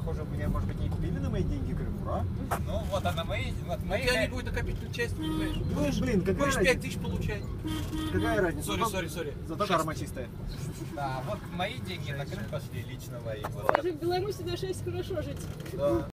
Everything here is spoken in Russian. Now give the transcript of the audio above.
похоже, мне, может быть, не купили на мои деньги Крым, ура? Ну, вот она мои, вот мои. Я не будет накопительную часть, понимаешь? Ну, блин, какая Будешь разница? 5000 получать. Какая разница? Сори. Зато карма чистая. Да, вот мои деньги на Крым пошли, лично мои. Вот. Скажи, в Беларуси на 6 хорошо жить. Да.